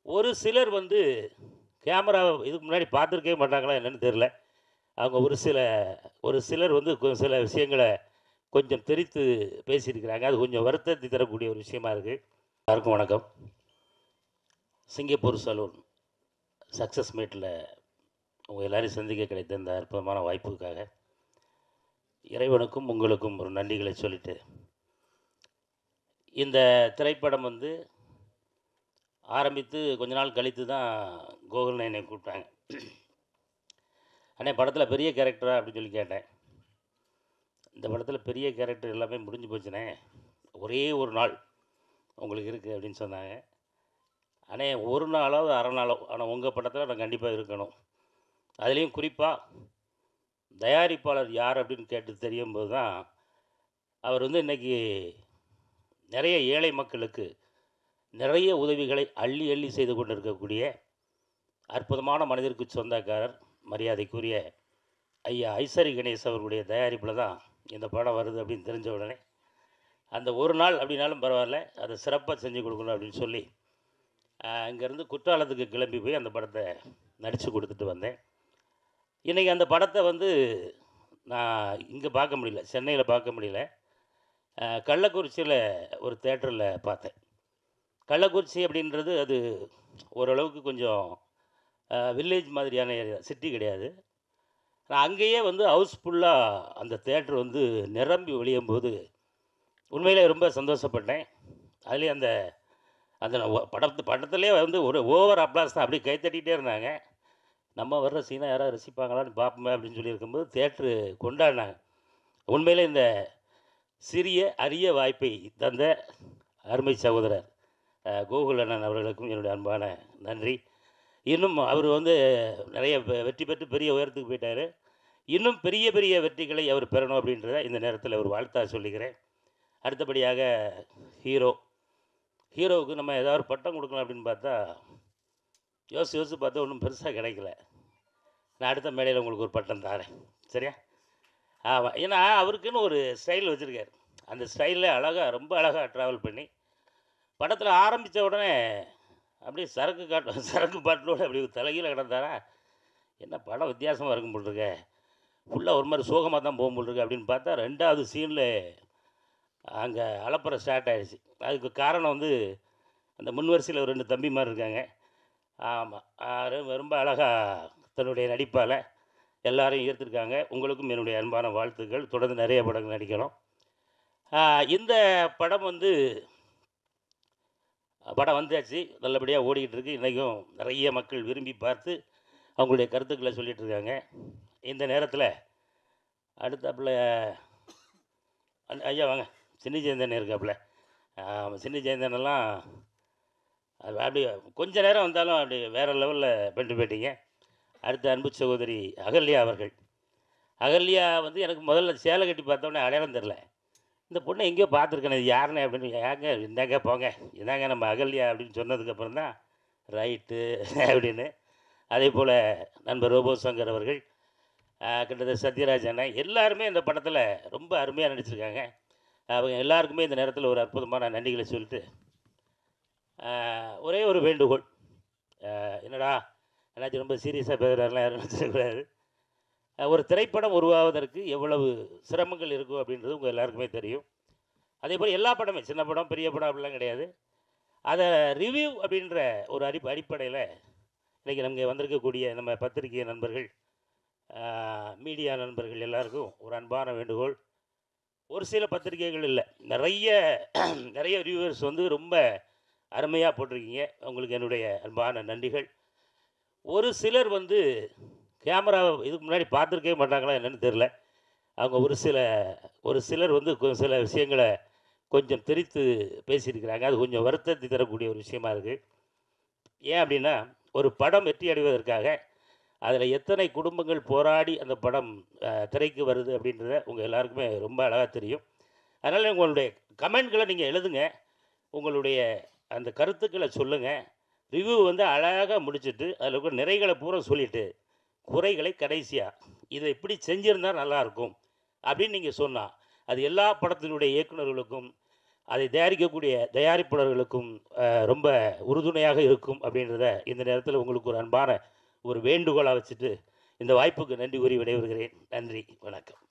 ஒரு சிலர் வந்து கேமரா இதுக்கு முன்னாடி பார்த்துருக்கவே மாட்டாங்களா என்னன்னு தெரியல. அவங்க ஒரு சிலர் வந்து சில விஷயங்கள கொஞ்சம் திரித்து பேசியிருக்கிறாங்க. அது கொஞ்சம் வருத்தத்தை தரக்கூடிய ஒரு விஷயமா இருக்கு. எல்லாருக்கும் வணக்கம். சிங்கப்பூர் சலூன் சக்ஸஸ் மீட்ல உங்க எல்லாரையும் சந்திக்க கிடைத்த இந்த அற்புதமான வாய்ப்புக்காக இறைவனுக்கும் உங்களுக்கும் ஒரு நன்றிகளை சொல்லிட்டு, இந்த திரைப்படம் வந்து ஆரம்பித்து கொஞ்ச நாள் கழித்து தான் கோகுல்னு என்னை கூப்பிட்டாங்க. அண்ணே படத்தில் பெரிய கேரக்டரா அப்படின்னு சொல்லி கேட்டேன். இந்த படத்தில் பெரிய கேரக்டர் எல்லாமே முடிஞ்சு போச்சுண்ணே, ஒரே ஒரு நாள் உங்களுக்கு இருக்குது அப்படின்னு சொன்னாங்க. அண்ணே ஒரு நாளாவது அரை நாளோ, ஆனால் உங்கள் படத்தில் நான் கண்டிப்பாக இருக்கணும். அதுலேயும் குறிப்பாக தயாரிப்பாளர் யார் அப்படின்னு கேட்டு தெரியும்போது தான் அவர் வந்து இன்றைக்கி நிறைய ஏழை மக்களுக்கு நிறைய உதவிகளை அள்ளி அள்ளி செய்து கொண்டு இருக்கக்கூடிய அற்புதமான மனிதருக்கு சொந்தக்காரர் மரியாதைக்குரிய ஐயா ஐசரி கணேஷ் அவர்களுடைய தயாரிப்பில் தான் இந்த படம் வருது அப்படின்னு தெரிஞ்ச உடனே அந்த ஒரு நாள் அப்படின்னாலும் பரவாயில்ல, அதை சிறப்பாக செஞ்சு கொடுக்கணும் அப்படின்னு சொல்லி இங்கேருந்து குற்றாலத்துக்கு கிளம்பி போய் அந்த படத்தை நடித்து கொடுத்துட்டு வந்தேன். இன்றைக்கி அந்த படத்தை வந்து நான் இங்கே பார்க்க முடியல, சென்னையில் பார்க்க முடியல. கள்ளக்குறிச்சியில் ஒரு தேட்டரில் பார்த்தேன். கள்ளக்குறிச்சி அப்படின்றது அது ஓரளவுக்கு கொஞ்சம் வில்லேஜ் மாதிரியான ஏரியா, சிட்டி கிடையாது. நான் அங்கேயே வந்து ஹவுஸ்ஃபுல்லாக அந்த தேட்டர் வந்து நிரம்பி ஒழியும்போது உண்மையிலே ரொம்ப சந்தோஷப்பட்டேன். அதுலேயும் அந்த அந்த படத்துலேயே வந்து ஒரு ஓவர் அப்ளாஸ் தான், அப்படியே கைத்தட்டிகிட்டே இருந்தாங்க. நம்ம வர்ற சீனை யாராவது ரசிப்பாங்களான்னு பார்ப்போமே அப்படின்னு சொல்லியிருக்கும்போது தேட்ரு கொண்டாடினாங்க. உண்மையிலே இந்த சிறிய அரிய வாய்ப்பை தந்த அருமை சகோதரர் கோகுல் அண்ணன் அவர்களுக்கும் என்னுடைய அன்பான நன்றி. இன்னும் அவர் வந்து நிறைய வெற்றி பெற்று பெரிய உயரத்துக்கு போயிட்டார். இன்னும் பெரிய பெரிய வெற்றிகளை அவர் பெறணும் அப்படின்றத இந்த நேரத்தில் ஒரு வாழ்த்தா சொல்லிக்கிறேன். அடுத்தபடியாக ஹீரோவுக்கு நம்ம ஏதாவது பட்டம் கொடுக்கலாம் அப்படின்னு பார்த்தா யோசித்து பார்த்தா ஒன்றும் பெருசாக கிடைக்கல. நான் அடுத்த மேடையில் உங்களுக்கு ஒரு பட்டம் தரேன், சரியா? ஆமாம், ஏன்னா அவருக்குன்னு ஒரு ஸ்டைல் வச்சுருக்கார். அந்த ஸ்டைலில் ரொம்ப அழகாக ட்ராவல் பண்ணி படத்தில் ஆரம்பித்த உடனே அப்படியே சரக்கு பாட்டிலோடு அப்படி தலைகீழ கிடந்தாரா, என்ன படம் வித்தியாசமாக இருக்கும் போட்டிருக்க, ஃபுல்லாக ஒரு மாதிரி சோகமாக தான் போகும் போட்டிருக்கு அப்படின்னு பார்த்தா 2வது சீனில் அங்கே அலப்பறை ஸ்டார்ட் ஆகிடுச்சு. அதுக்கு காரணம் வந்து அந்த முன்வரிசையில் ஒரு 2 தம்பி மாதிரி இருக்காங்க. ஆமாம், ரொம்ப அழகாக தன்னுடைய நடிப்பால் எல்லாரையும் ஈர்த்திருக்காங்க. உங்களுக்கும் என்னுடைய அன்பான வாழ்த்துக்கள். தொடர்ந்து நிறைய படங்கள் நடிக்கணும். இந்த படம் வந்து படம் வந்தாச்சு, நல்லபடியாக ஓடிக்கிட்டு இருக்குது. இன்றைக்கும் நிறைய மக்கள் விரும்பி பார்த்து அவங்களுடைய கருத்துக்களை சொல்லிகிட்டு இருக்காங்க. இந்த நேரத்தில் அடுத்தாப்புல ஐயா வாங்க, சின்னி ஜெயந்தன் இருக்காப்புல. சின்னி ஜெயந்தனெல்லாம் அது அப்படி கொஞ்ச நேரம் வந்தாலும் அப்படி வேறு லெவலில் பண்ணிட்டு போயிட்டீங்க. அடுத்த அன்பு சகோதரி அகல்யா அவர்கள். அகல்யா வந்து எனக்கு முதல்ல சேலை கட்டி பார்த்தோன்னே அடையாளம் தெரில. இந்த பொண்ணை எங்கேயோ பார்த்துருக்கேன், இது யாருன்னு அப்படின்னு. ஏங்க இந்தாங்க போங்க, இதாங்க நம்ம அகல்யா அப்படின்னு சொன்னதுக்கப்புறம் தான் ரைட்டு அப்படின்னு. அதே போல் நண்பர் ரோபோ சங்கர் அவர்கள், கிட்டத்தட்ட சத்யராஜ் அண்ணன், எல்லாருமே இந்த படத்தில் ரொம்ப அருமையாக நடிச்சிருக்காங்க. அவங்க எல்லாருக்குமே இந்த நேரத்தில் ஒரு அற்புதமான நன்றிகளை சொல்லிட்டு ஒரே ஒரு வேண்டுகோள். என்னடா என்னாச்சும் ரொம்ப சீரியஸாக பேசுகிறாருலாம் யாரும் நினச்சிடக்கூடாது. ஒரு திரைப்படம் உருவாவதற்கு எவ்வளவு சிரமங்கள் இருக்கும் அப்படின்றது உங்கள் எல்லாருக்குமே தெரியும். அதே போல் எல்லா படமே, சின்ன படம் பெரிய படம் அப்படிலாம் கிடையாது. அதை ரிவ்யூ அப்படின்ற ஒரு அடிப்படையில் இன்றைக்கி நமக்கு வந்திருக்கக்கூடிய நம்ம பத்திரிகை நண்பர்கள், மீடியா நண்பர்கள் எல்லாருக்கும் ஒரு அன்பான வேண்டுகோள். ஒரு சில பத்திரிகைகள் இல்லை, நிறைய ரிவ்யூவர்ஸ் வந்து ரொம்ப அருமையாக போட்டிருக்கீங்க. உங்களுக்கு என்னுடைய அன்பான நன்றிகள். ஒரு சிலர் வந்து கேமரா இதுக்கு முன்னாடி பார்த்துருக்கவே மாட்டாங்களா என்னன்னு தெரில. அவங்க ஒரு சிலர் வந்து சில விஷயங்களை கொஞ்சம் திரித்து பேசியிருக்கிறாங்க. அது கொஞ்சம் வருத்தத்தை தரக்கூடிய ஒரு விஷயமா இருக்குது. ஏன் அப்படின்னா, ஒரு படம் வெற்றி அடைவதற்காக அதில் எத்தனை குடும்பங்கள் போராடி அந்த படம் திரைக்கு வருது அப்படின்றத உங்கள் எல்லாருக்குமே ரொம்ப அழகாக தெரியும். அதனால் உங்களுடைய கமெண்ட்களை நீங்கள் எழுதுங்க, உங்களுடைய அந்த கருத்துக்களை சொல்லுங்கள். ரிவ்யூ வந்து அழகாக முடிச்சுட்டு அதில் இருக்கிற நிறைகளை பூரா சொல்லிவிட்டு குறைகளை கடைசியாக இதை இப்படி செஞ்சுருந்தால் நல்லாயிருக்கும் அப்படின்னு நீங்கள் சொன்னால் அது எல்லா படத்தினுடைய இயக்குநர்களுக்கும் அதை தயாரிக்கக்கூடிய தயாரிப்பாளர்களுக்கும் ரொம்ப உறுதுணையாக இருக்கும் அப்படின்றத இந்த நேரத்தில் உங்களுக்கு ஒரு அன்பான ஒரு வேண்டுகோளாக வச்சுட்டு இந்த வாய்ப்புக்கு நன்றி கூறி விடைபெறுகிறேன். நன்றி, வணக்கம்.